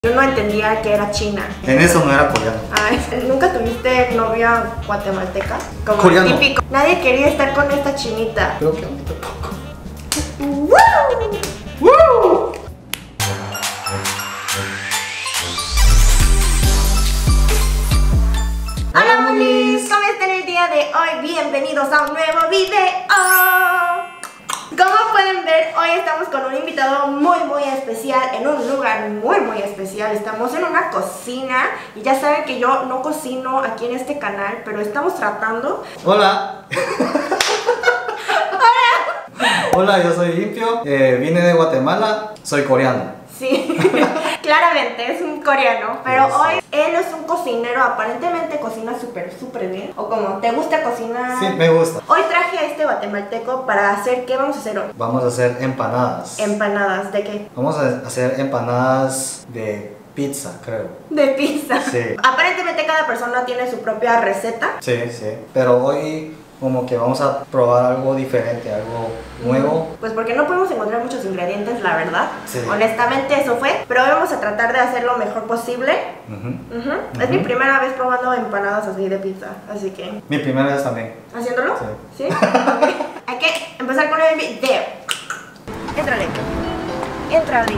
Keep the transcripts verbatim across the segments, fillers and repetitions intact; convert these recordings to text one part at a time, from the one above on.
Yo no entendía que era china. En eso no era coreano. Ay, ¿nunca tuviste novia guatemalteca? Como Coreano. típico. Nadie quería estar con esta chinita. Creo que a mí tampoco. ¡Woo! ¡Woo! Hola monis, ¿cómo están el día de hoy? Bienvenidos a un nuevo video. Como pueden ver, hoy estamos con un invitado muy muy especial, en un lugar muy muy especial. Estamos en una cocina y ya saben que yo no cocino aquí en este canal, pero estamos tratando. Hola. Hola. Hola, yo soy Limpio, eh, vine de Guatemala, soy coreano. Sí, claramente es un coreano, pero Sí, hoy él es un cocinero, aparentemente cocina súper súper bien. O como, ¿te gusta cocinar? Sí, me gusta. Hoy traje a este guatemalteco para hacer, ¿qué vamos a hacer hoy? Vamos a hacer empanadas. Empanadas, ¿de qué? Vamos a hacer empanadas de pizza, creo. De pizza. Sí. Aparentemente cada persona tiene su propia receta. Sí, sí. Pero hoy como que vamos a probar algo diferente, algo nuevo. Pues porque no podemos encontrar muchos ingredientes, la verdad. Sí. Honestamente eso fue. Pero hoy vamos a tratar de hacer lo mejor posible. Uh-huh. Uh-huh. Uh-huh. Es mi primera vez probando empanadas así de pizza, así que... Mi primera vez también. ¿Haciéndolo? Sí. ¿Sí? Okay. Hay que empezar con el video. Éntrale. Éntrale.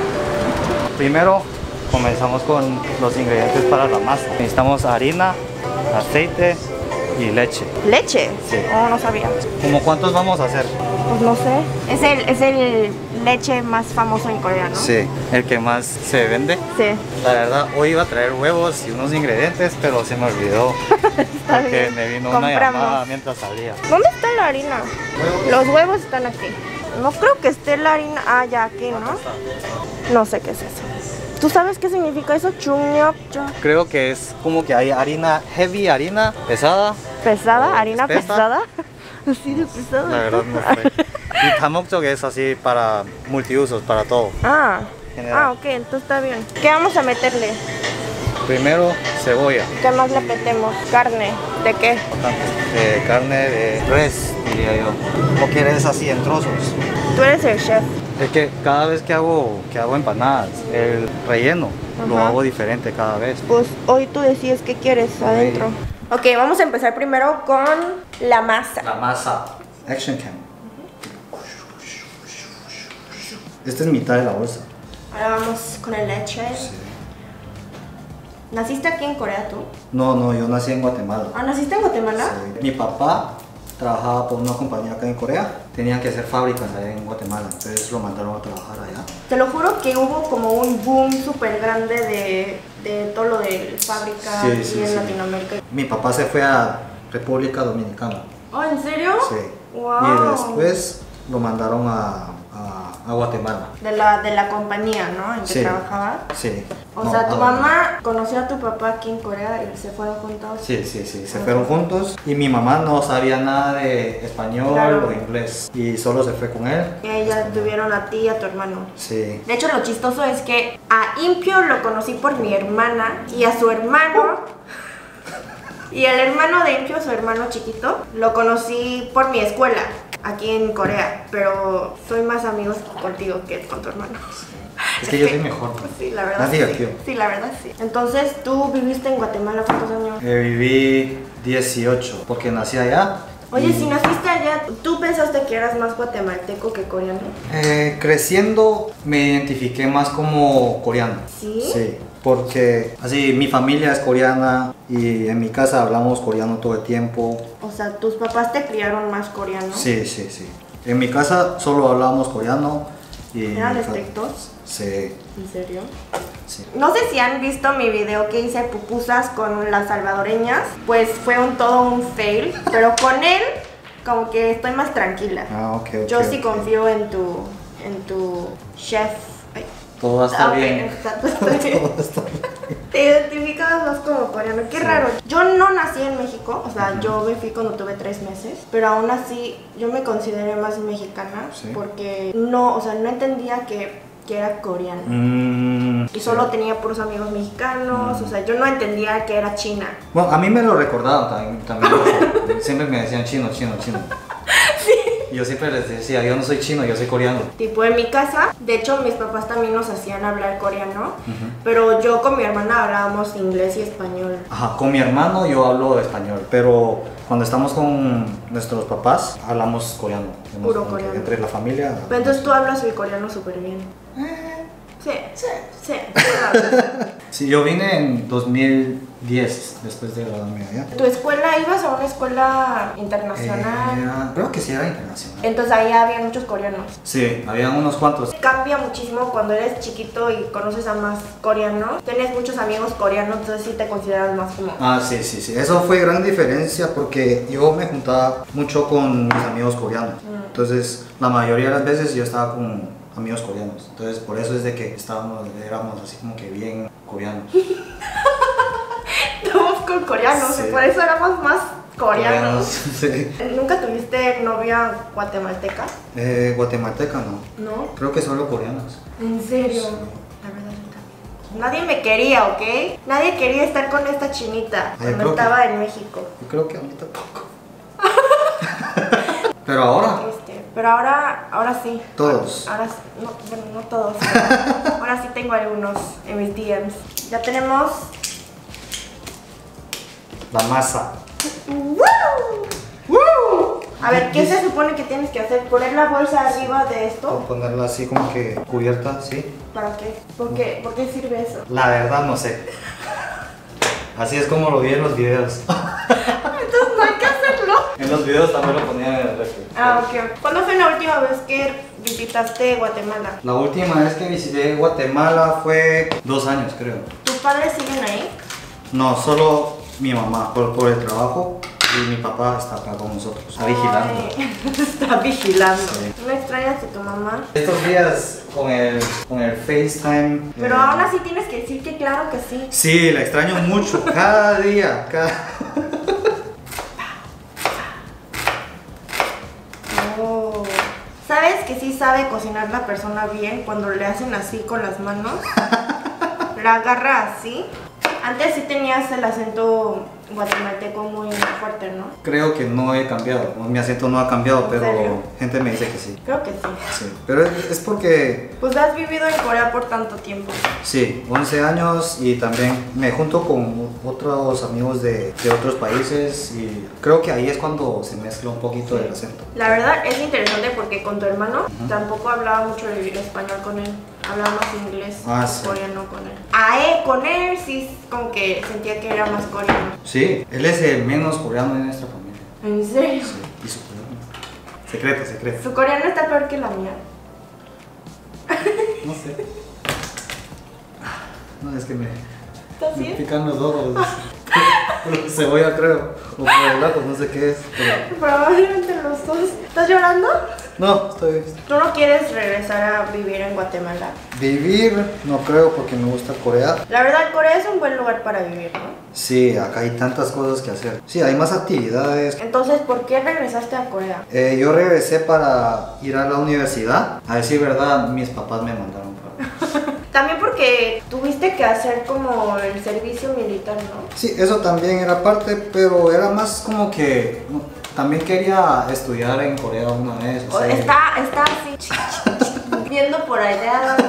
Primero comenzamos con los ingredientes para la masa. Necesitamos harina, aceite y leche. ¿Leche? Sí. Oh, no sabía. ¿Cómo cuántos vamos a hacer? Pues no sé. Es el, es el leche más famoso en Corea, ¿no? Sí, el que más se vende. Sí. La verdad, hoy iba a traer huevos y unos ingredientes, pero se me olvidó. Está Porque bien. me vino Compramos. una llamada mientras salía. ¿Dónde está la harina? ¿Huevos? Los huevos están aquí. No creo que esté la harina. Ah, ya aquí, ¿no? No sé qué es eso. ¿Tú sabes qué significa eso? Chungnyok. Creo que es como que hay harina heavy, harina pesada. ¿Pesada? o ¿Harina espesa. pesada? Así de pesada. La verdad no sé. Y tamokjok es así para multiusos, para todo. Ah. General. Ah, ok, entonces está bien. ¿Qué vamos a meterle? Primero, cebolla. ¿Qué más le metemos? Carne. ¿De qué? De carne de res, diría yo. ¿O quieres así en trozos? Tú eres el chef. Es que cada vez que hago, que hago empanadas, el relleno lo Ajá. hago diferente cada vez. Pues hoy tú decides qué quieres adentro. Ok, vamos a empezar primero con la masa. La masa. Action cam. Esta es mitad de la bolsa. Ahora vamos con el leche. Sí. ¿Naciste aquí en Corea tú? No, no, yo nací en Guatemala. Ah, ¿naciste en Guatemala? Sí. Mi papá trabajaba por una compañía acá en Corea. Tenían que hacer fábricas allá en Guatemala, entonces lo mandaron a trabajar allá. Te lo juro que hubo como un boom súper grande de, de todo lo de fábrica Sí, aquí sí, en sí. Latinoamérica. Mi papá se fue a República Dominicana. Oh, ¿en serio? Sí. Wow. Y después lo mandaron a, a, a Guatemala. De la, de la compañía, ¿no? En que Sí. trabajaba. Sí. O No, sea, tu a- mamá conoció a tu papá aquí en Corea y se fueron juntos. Sí, sí, sí, se Ah. fueron juntos y mi mamá no sabía nada de español Claro. o inglés y solo se fue con él. Y ella tuvieron a ti y a tu hermano. Sí. De hecho, lo chistoso es que a Impio lo conocí por mi hermana y a su hermano. Y el hermano de Impio, su hermano chiquito, lo conocí por mi escuela aquí en Corea. Pero soy más amigos contigo que con tu hermano. Es que yo soy mejor. Sí, la verdad. Más sí. divertido. Sí, la verdad sí. Entonces, ¿tú viviste en Guatemala cuántos años? Eh, viví dieciocho porque nací allá. Oye, y, si naciste allá, ¿tú pensaste que eras más guatemalteco que coreano? eh, creciendo me identifiqué más como coreano. ¿Sí? Sí, porque así mi familia es coreana y en mi casa hablamos coreano todo el tiempo. O sea, tus papás te criaron más coreano. Sí, sí, sí. En mi casa solo hablábamos coreano y... ¿Eran estrictos? Sí, ¿En serio? sí. No sé si han visto mi video que hice pupusas con las salvadoreñas. Pues fue un todo un fail. Pero con él, como que estoy más tranquila. Ah, ok, ok. Yo sí ok. confío en tu, en tu chef. Ay. Todo va a estar Ok, bien. exacto, estoy bien. Todo va a estar bien. Te identificabas más como coreano, qué Sí. raro. Yo no nací en México, o sea, yo me fui cuando tuve tres meses, pero aún así yo me consideré más mexicana Sí. porque no, o sea, no entendía que, que era coreana. Mm, Y sí. solo tenía puros amigos mexicanos, Mm. o sea, yo no entendía que era china. Bueno, a mí me lo recordaban también. también Siempre me decían chino, chino, chino. Sí. yo siempre les decía, yo no soy chino, yo soy coreano. Tipo en mi casa, de hecho mis papás también nos hacían hablar coreano, uh-huh. pero yo con mi hermana hablábamos inglés y español. Ajá, con mi hermano yo hablo español, pero cuando estamos con nuestros papás hablamos coreano. Puro coreano. Entre la familia. Pero entonces tú hablas el coreano súper bien. Eh. Sí, sí, sí. Sí, yo vine en dos mil diez, después de graduarme allá. ¿Tu escuela, ibas a una escuela internacional? Eh, creo que sí era internacional. Entonces ahí había muchos coreanos. Sí, habían unos cuantos. Cambia muchísimo cuando eres chiquito y conoces a más coreanos. Tienes muchos amigos coreanos, entonces sí te consideras más como... Ah, sí, sí, sí. Eso fue gran diferencia porque yo me juntaba mucho con mis amigos coreanos. Mm. Entonces, la mayoría de las veces yo estaba con amigos coreanos, entonces por eso es de que estábamos, éramos así como que bien coreanos. Estamos con coreanos, sí. Y por eso éramos más coreanos. coreanos sí. ¿Nunca tuviste novia guatemalteca? Eh, guatemalteca no. ¿No? Creo que solo coreanos. ¿En serio? Sí. La verdad yo también. Nadie me quería, ¿ok? Nadie quería estar con esta chinita Ay, cuando estaba que, en México. Yo creo que a mí tampoco. Pero ahora... Pero ahora, ahora sí. Todos. Ahora, no, bueno, no todos. Pero ahora sí tengo algunos en mis D Ms. Ya tenemos... la masa. ¡Woo! ¡Woo! A ver, ¿qué se supone que tienes que hacer? ¿Poner la bolsa arriba de esto? O ponerla así como que cubierta, ¿sí? ¿Para qué? ¿Por qué? ¿Por qué sirve eso? La verdad no sé. Así es como lo vi en los videos. Entonces no hay que hacerlo. En los videos también lo ponían en el refri. Ah, ok. ¿Cuándo fue la última vez que visitaste Guatemala? La última vez que visité Guatemala fue dos años, creo. ¿Tus padres siguen ahí? No, solo mi mamá, por, por el trabajo. Y mi papá está acá con nosotros, está vigilando. Está vigilando. Sí. ¿No extrañas a tu mamá? Estos días con el, con el FaceTime. Pero eh, aún así tienes que decir que claro que sí. Sí, la extraño mucho, cada día, cada... Oh. ¿Sabes que sí sabe cocinar la persona bien cuando le hacen así con las manos? La agarra así. Antes sí tenías el acento guatemalteco muy fuerte, ¿no? Creo que no he cambiado, mi acento no ha cambiado, pero serio? gente me dice que sí. Creo que sí. Sí, pero es, es porque... Pues has vivido en Corea por tanto tiempo. Sí, once años y también me junto con otros amigos de, de otros países y creo que ahí es cuando se mezcla un poquito el acento. La verdad es interesante porque con tu hermano uh-huh. tampoco hablaba mucho el español con él. Hablaba más inglés, ah, sí. coreano con él. A él, con él sí como que sentía que era más coreano. Sí, él es el menos coreano de nuestra familia. ¿En serio? Sí, y su coreano. Secreto, secreto. Su coreano está peor que la mía. No sé. No, es que me, ¿Estás bien? me pican los ojos. Cebolla creo. O por el lado, no sé qué es. Pero... probablemente los dos. ¿Estás llorando? No, estoy... ¿Tú no quieres regresar a vivir en Guatemala? Vivir, no creo porque me gusta Corea. La verdad, Corea es un buen lugar para vivir, ¿no? Sí, acá hay tantas cosas que hacer. Sí, hay más actividades. Entonces, ¿por qué regresaste a Corea? Eh, yo regresé para ir a la universidad. A decir verdad, mis papás me mandaron para... También porque tuviste que hacer como el servicio militar, ¿no? Sí, eso también era parte, pero era más como que... no, también quería estudiar en Corea una vez. O sea, está, está así, viendo por allá.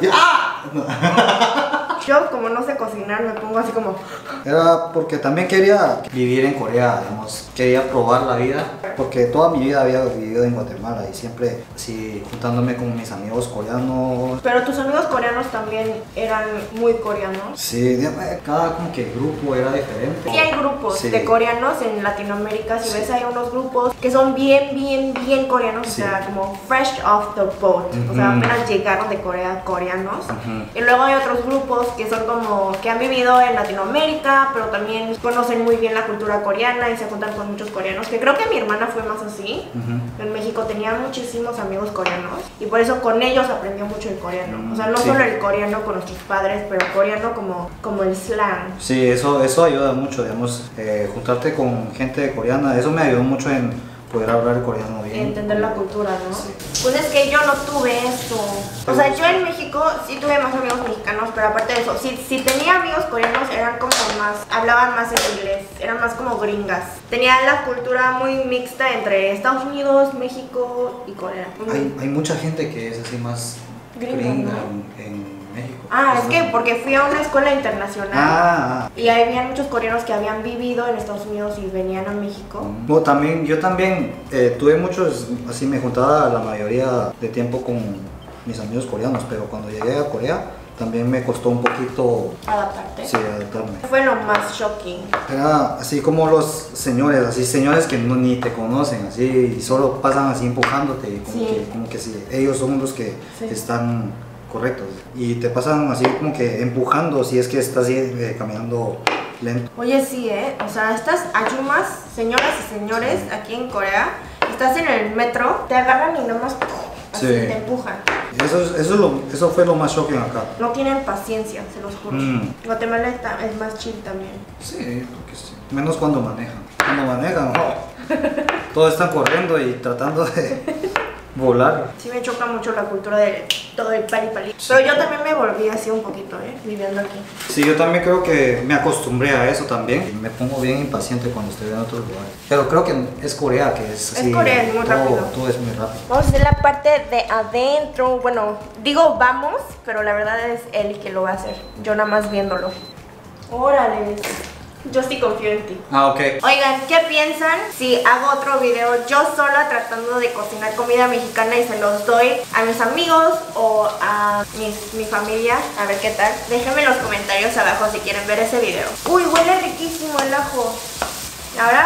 ¡Ah! Yo, como no sé cocinar, me pongo así como... Era porque también quería vivir en Corea, digamos. Quería probar la vida, porque toda mi vida había vivido en Guatemala y siempre así juntándome con mis amigos coreanos. Pero tus amigos coreanos también eran muy coreanos. Sí, cada como que grupo era diferente. Sí hay grupos sí. de coreanos en Latinoamérica, si sí. ves hay unos grupos que son bien, bien, bien coreanos, sí. o sea, como fresh off the boat, uh-huh. o sea, apenas llegaron de Corea coreanos. Uh-huh. Y luego hay otros grupos que son como que han vivido en Latinoamérica, pero también conocen muy bien la cultura coreana y se juntan con muchos coreanos, que creo que mi hermana fue más así. Uh-huh. En México tenía muchísimos amigos coreanos y por eso con ellos aprendió mucho el coreano. O sea, no sí. solo el coreano con nuestros padres, pero coreano como, como el slang. Sí, eso, eso ayuda mucho, digamos, eh, juntarte con gente coreana, eso me ayudó mucho en poder hablar el coreano bien. Y entender la cultura, ¿no? Sí. Pues es que yo no tuve eso. O sea, yo en México sí tuve más amigos mexicanos, pero aparte de eso, si, si tenía amigos coreanos eran como más, hablaban más en inglés, eran más como gringas. Tenían la cultura muy mixta entre Estados Unidos, México y Corea. Hay, hay mucha gente que es así más Gringa, gringa ¿no? en, en México. Ah, es ¿no? que porque fui a una escuela internacional. Ah, ah. Y había muchos coreanos que habían vivido en Estados Unidos y venían a México. Bueno, también, yo también eh, tuve muchos, así me juntaba la mayoría de tiempo con mis amigos coreanos, pero cuando llegué a Corea también me costó un poquito, Adaptarte. sí, adaptarme. Fue lo más shocking. Era así como los señores, así señores que no, ni te conocen, así, y solo pasan así empujándote, y como, Sí. que, como que sí, ellos son los que Sí. están correctos, y te pasan así como que empujando si es que estás eh, caminando lento. Oye, sí, ¿eh? O sea, estas ayumas, señoras y señores, aquí en Corea, estás en el metro, te agarran y nomás así Sí. te empujan. Eso, es- eso, es lo- eso fue lo más shocking acá. No tienen paciencia, se los juro. Mm. Guatemala está- es más chill también. Sí, porque sí. Menos cuando manejan. Cuando manejan, oh, todos están corriendo y tratando de volar. Sí me choca mucho la cultura de todo el pali pali. Pero yo también me volví así un poquito, ¿eh? Viviendo aquí. Sí, yo también creo que me acostumbré a eso también. Me pongo bien impaciente cuando estoy en otros lugares. Pero creo que es Corea, que es así. Corea, es muy todo, rápido. todo es muy rápido. Vamos a hacer la parte de adentro. Bueno, digo vamos, pero la verdad es él que lo va a hacer. Yo nada más viéndolo. Órale. Yo sí confío en ti. Ah, ok. Oigan, ¿qué piensan si hago otro video yo sola tratando de cocinar comida mexicana y se los doy a mis amigos o a mis- mi familia? A ver qué tal. Déjenme en los comentarios abajo si quieren ver ese video. Uy, huele riquísimo el ajo. Ahora,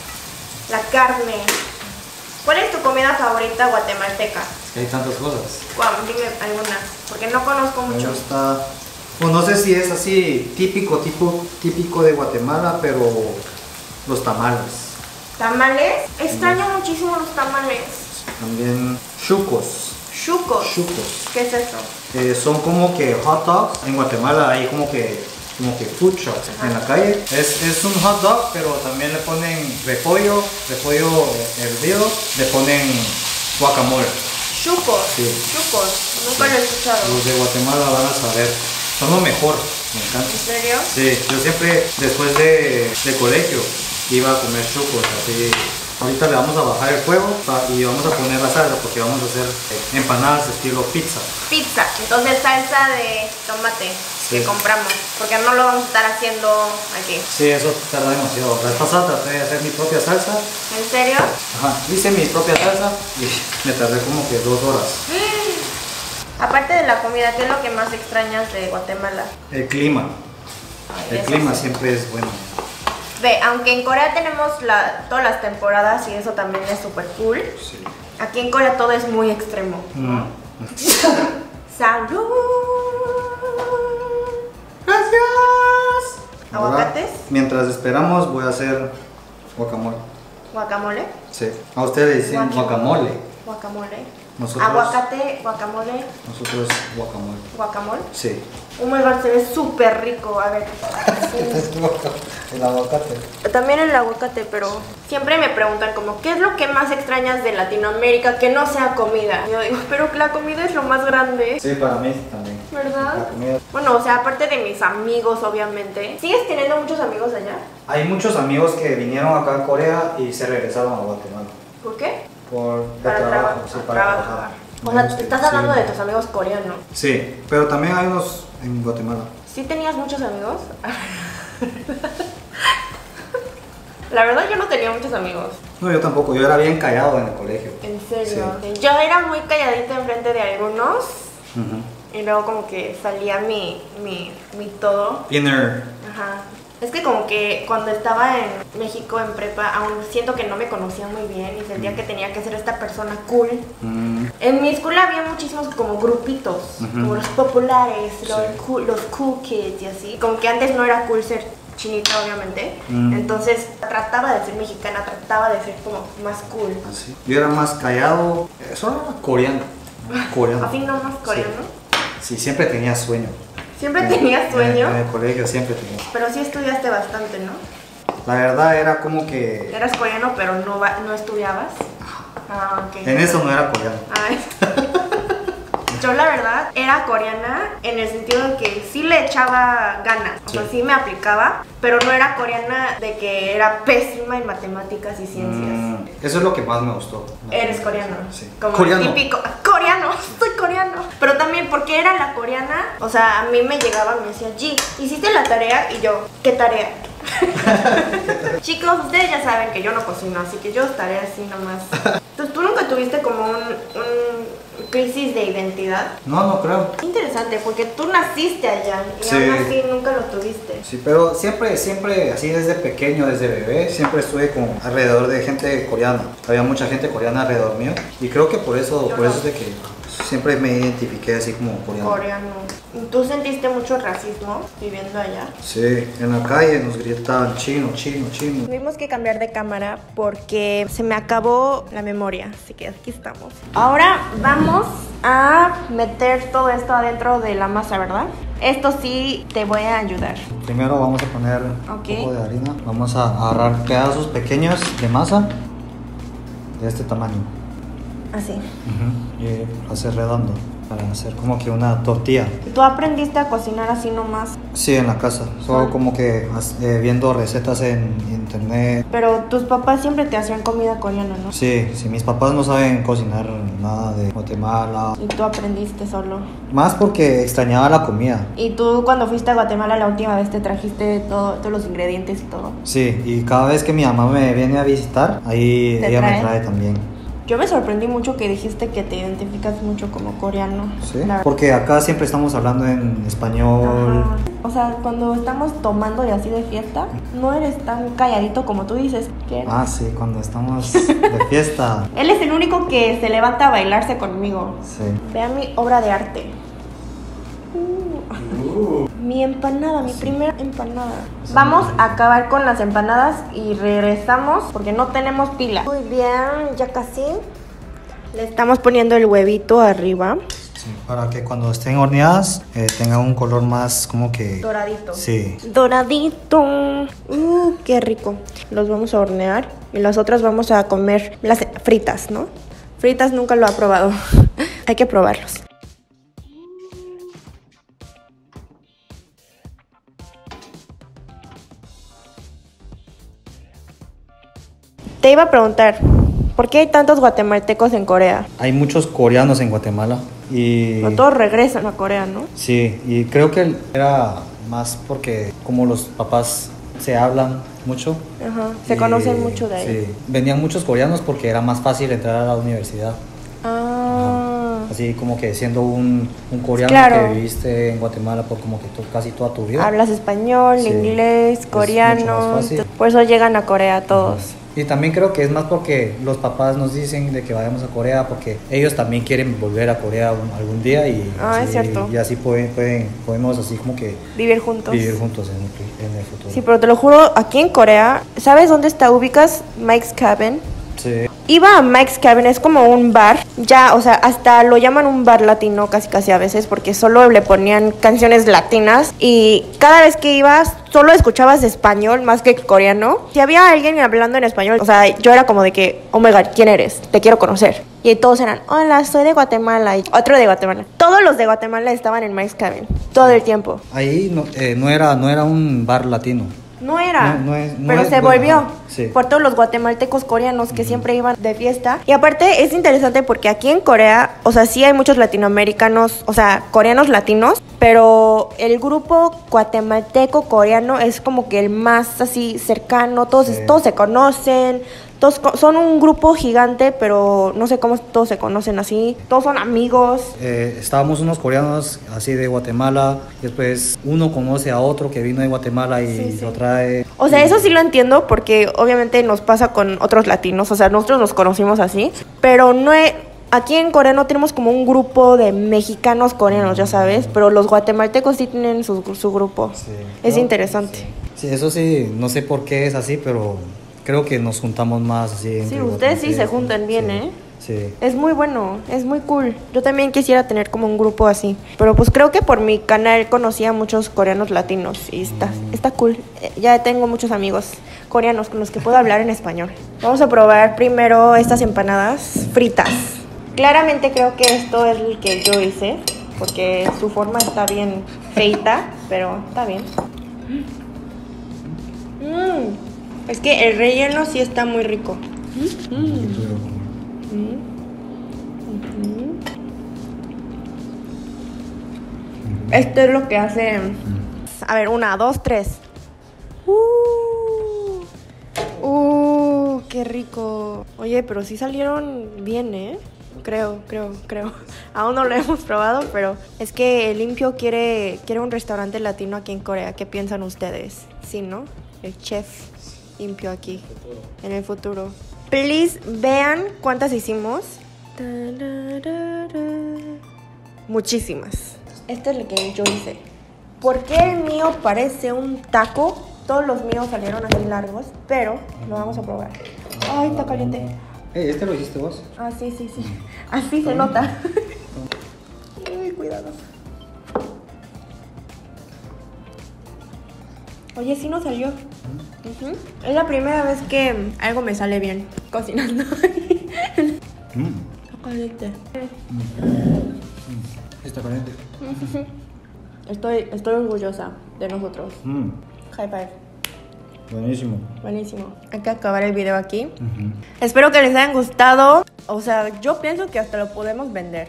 la carne. ¿Cuál es tu comida favorita guatemalteca? Es que hay tantas cosas. Guau, dime alguna, porque no conozco Me mucho. gusta. Pues no sé si es así típico, tipo, típico de Guatemala, pero los tamales. ¿Tamales? Extraño muchísimo los tamales. También chucos. Chucos. Chucos. ¿Qué es eso? Eh, son como que hot dogs. En Guatemala hay como que, como que food shops en la calle. Es, es un hot dog, pero también le ponen repollo, repollo hervido, le ponen guacamole. Chucos. Sí. Chucos. Nunca Sí. lo he escuchado. Los de Guatemala van a saber. Son lo mejor, me ¿En encanta. serio? Sí, yo siempre después de, de colegio iba a comer chucos así. Ahorita le vamos a bajar el fuego pa- y vamos a poner la salsa porque vamos a hacer eh, empanadas de estilo pizza. Pizza. Entonces salsa de tomate que Sí. compramos. Porque no lo vamos a estar haciendo aquí. Sí, eso tarda demasiado. La vez pasada traté de hacer mi propia salsa. ¿En serio? Ajá, hice mi propia salsa y me tardé como que dos horas. Aparte de la comida, ¿qué es lo que más extrañas de Guatemala? El clima. Ay, El eso clima sí. siempre es bueno. Ve, aunque en Corea tenemos la, todas las temporadas y eso también es súper cool, Sí. aquí en Corea todo es muy extremo. Mm. ¡Salud! Gracias. ¿Aguacates? Ahora, mientras esperamos voy a hacer guacamole. ¿Guacamole? Sí. A ustedes le dicen guacamole. Guacamole. Nosotros, Aguacate, guacamole, nosotros guacamole. guacamole. Sí. Oh my god, se ve súper rico. A ver. El aguacate. También el aguacate, pero siempre me preguntan como, ¿qué es lo que más extrañas de Latinoamérica que no sea comida? Yo digo, pero la comida es lo más grande, Sí, para mí también. ¿verdad? La comida. Bueno, o sea, aparte de mis amigos, obviamente. ¿Sigues teniendo muchos amigos allá? Hay muchos amigos que vinieron acá a Corea y se regresaron a Guatemala. ¿Por qué? Por de Para trabajo, trabajar. sí, para trabajar. trabajar. O sea, Amigos te que estás hablando de siguen. tus amigos coreanos. Sí, pero también hay unos en Guatemala. ¿Sí tenías muchos amigos? La verdad yo no tenía muchos amigos. No, yo tampoco, yo era bien callado en el colegio. En serio. Yo era muy calladita enfrente de algunos. Ujú. Y luego como que salía mi, mi, mi todo. Inner. Ajá. Es que como que cuando estaba en México en prepa, aún siento que no me conocía muy bien y sentía que tenía que ser esta persona cool. Mm, En mi escuela había muchísimos como grupitos, Ujú. como los populares, los, Sí. cool, los cool kids y así. Como que antes no era cool ser chinita, obviamente. Mm. Entonces trataba de ser mexicana, trataba de ser como más cool. así. Yo era más callado, eh, solo era coreano. Coreano. Así no más coreano. Sí, siempre tenía sueño. Siempre En- tenías sueño, En, en el colegio siempre tenía. pero sí estudiaste bastante, ¿no? La verdad era como que... Eras coreano, pero no, va, no estudiabas. Ah, ok. En eso no era coreano. Ay. Yo la verdad era coreana en el sentido de que sí le echaba ganas, o sea, sí me aplicaba, pero no era coreana de que era pésima en matemáticas y ciencias. Mm, eso es lo que más me gustó. Eres coreano. Sí. Como Coreano. el típico, coreano, soy coreano. Pero también porque era la coreana, o sea, a mí me llegaba y me decía, G, ¿hiciste la tarea? Y yo, ¿qué tarea? Chicos, ustedes ya saben que yo no cocino, así que yo estaré así nomás. Entonces, ¿tú nunca tuviste como un, un crisis de identidad? No, no creo. Interesante, porque tú naciste allá y Sí. aún así nunca lo tuviste. Sí, pero siempre, siempre, así desde pequeño, desde bebé, siempre estuve con alrededor de gente coreana. Había mucha gente coreana alrededor mío y creo que por eso, Yo por no. eso es de que siempre me identifiqué así como coreano. Coreano. ¿Tú sentiste mucho racismo viviendo allá? Sí, en la calle nos gritaban chino, chino, chino. Tuvimos que cambiar de cámara porque se me acabó la memoria, así que aquí estamos. Ahora vamos a meter todo esto adentro de la masa, ¿verdad? Esto sí te voy a ayudar. Primero vamos a poner Ok. un poco de harina. Vamos a agarrar pedazos pequeños de masa de este tamaño. Así. Ujú. Y hacer redondo para hacer como que una tortilla. ¿Tú aprendiste a cocinar así nomás? Sí, en la casa. Solo Ah. como que eh, viendo recetas en internet. Pero tus papás siempre te hacían comida coreana, ¿no? Sí, sí, mis papás no saben cocinar nada de Guatemala. Y tú aprendiste solo. Más porque extrañaba la comida. Y tú cuando fuiste a Guatemala la última vez te trajiste todo, todos los ingredientes y todo. Sí, y cada vez que mi mamá me viene a visitar, ahí ¿Te ella trae? me trae también. Yo me sorprendí mucho que dijiste que te identificas mucho como coreano. Sí, La- porque acá siempre estamos hablando en español. Ajá. O sea, cuando estamos tomando y así de fiesta, no eres tan calladito como tú dices que eres. Ah, sí, cuando estamos de fiesta. Él es el único que se levanta a bailarse conmigo. Sí. Vean mi obra de arte. Uh, mi empanada, mi primera empanada. Vamos a acabar con las empanadas y regresamos porque no tenemos pila. Muy bien, ya casi. Le estamos poniendo el huevito arriba. Sí, para que cuando estén horneadas eh, tengan un color más como que... Doradito. Sí. Doradito. Uh, qué rico. Los vamos a hornear y las otras vamos a comer las fritas, ¿no? Fritas nunca lo ha probado. Hay que probarlos. Te iba a preguntar, ¿por qué hay tantos guatemaltecos en Corea? Hay muchos coreanos en Guatemala y... No todos regresan a Corea, ¿no? Sí, y creo que era más porque como los papás se hablan mucho. Ajá, se y- conocen mucho de ahí. Sí, venían muchos coreanos porque era más fácil entrar a la universidad. Ah, Así como que siendo un, un coreano Claro. que viviste en Guatemala por como que to- casi toda tu vida. hablas español, Sí, inglés, es coreano, mucho más fácil. por eso llegan a Corea todos. Y también creo que es más porque los papás nos dicen de que vayamos a Corea porque ellos también quieren volver a Corea un- algún día y, Ah, así, es cierto. y así pueden, pueden, podemos así como que Vivir juntos. vivir juntos en el, en el futuro. Sí, pero te lo juro, aquí en Corea, ¿sabes dónde está? ¿Ubicas Mike's Cabin? Sí. Iba a Mike's Cabin, es como un bar, ya, o sea, hasta lo llaman un bar latino casi casi a veces porque solo le ponían canciones latinas y cada vez que ibas solo escuchabas español más que coreano. Si había alguien hablando en español, o sea, yo era como de que, oh my god, ¿quién eres? Te quiero conocer. Y todos eran, hola, soy de Guatemala y otro de Guatemala. Todos los de Guatemala estaban en Mike's Cabin, todo el tiempo. Ahí no, eh, no, era, no era un bar latino. No era, No, no es- no pero es- se bueno, volvió ajá, sí. por todos los guatemaltecos coreanos que siempre iban de fiesta. Y aparte es interesante porque aquí en Corea, o sea, sí hay muchos latinoamericanos, o sea, coreanos latinos, pero el grupo guatemalteco coreano es como que el más así cercano, todos, Sí. todos se conocen. Todos co- son un grupo gigante, pero no sé cómo todos se conocen así. Todos son amigos. Eh, estábamos unos coreanos así de Guatemala, y después uno conoce a otro que vino de Guatemala y Sí, sí. lo trae. O sea, y- eso sí lo entiendo porque obviamente nos pasa con otros latinos, o sea, nosotros nos conocimos así, pero no he- aquí en Corea no tenemos como un grupo de mexicanos coreanos, ya sabes, pero los guatemaltecos sí tienen su, su grupo. Sí. Es No, interesante. Sí, eso sí, no sé por qué es así, pero creo que nos juntamos más así. Sí, entre ustedes sí se guatemaltecos, juntan bien, sí. ¿eh? Sí. Es muy bueno, es muy cool. Yo también quisiera tener como un grupo así. Pero pues creo que por mi canal conocí a muchos coreanos latinos y está, mm. está cool. Ya tengo muchos amigos coreanos con los que puedo hablar en español. Vamos a probar primero estas empanadas fritas. Claramente creo que esto es el que yo hice, porque su forma está bien feita, pero está bien. Mm. Es que el relleno sí está muy rico. Mm. Mm. Esto es lo que hace. A ver, una, dos, tres. Uh, uh, qué rico. Oye, pero sí salieron bien, ¿eh? Creo, creo, creo. Aún no lo hemos probado, pero es que Limpio quiere, quiere un restaurante latino aquí en Corea. ¿Qué piensan ustedes? Sí, ¿no? El chef Limpio aquí. En el futuro. Please, vean cuántas hicimos. Muchísimas. Este es el que yo hice. ¿Por qué el mío parece un taco? Todos los míos salieron así largos, pero lo vamos a probar. Ay, está caliente. Hey, ¿este lo hiciste vos? Ah, sí, sí, sí. Así se nota. Ay, cuidado. Oye, sí nos salió. Uh-huh. Es la primera vez que algo me sale bien cocinando. Mm. Está caliente. Mm. Está caliente. Estoy, estoy orgullosa de nosotros. Mm. High five. Buenísimo. Buenísimo. Hay que acabar el video aquí. Uh-huh. Espero que les hayan gustado. O sea, yo pienso que hasta lo podemos vender.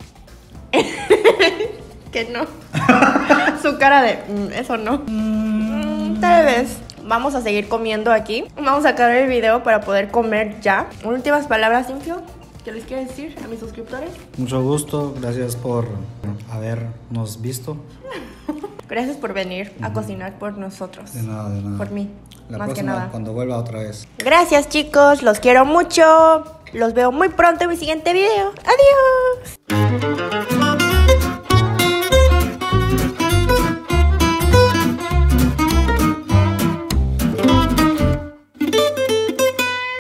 Que no. Su cara de, mm, eso no. Mm, tal vez. Vamos a seguir comiendo aquí. Vamos a acabar el video para poder comer ya. Últimas palabras, Limpio. ¿Qué les quiero decir a mis suscriptores? Mucho gusto. Gracias por habernos visto. Gracias por venir a cocinar por nosotros. De nada, de nada. Por mí. La más próxima, que nada. Cuando vuelva otra vez. Gracias, chicos. Los quiero mucho. Los veo muy pronto en mi siguiente video. Adiós.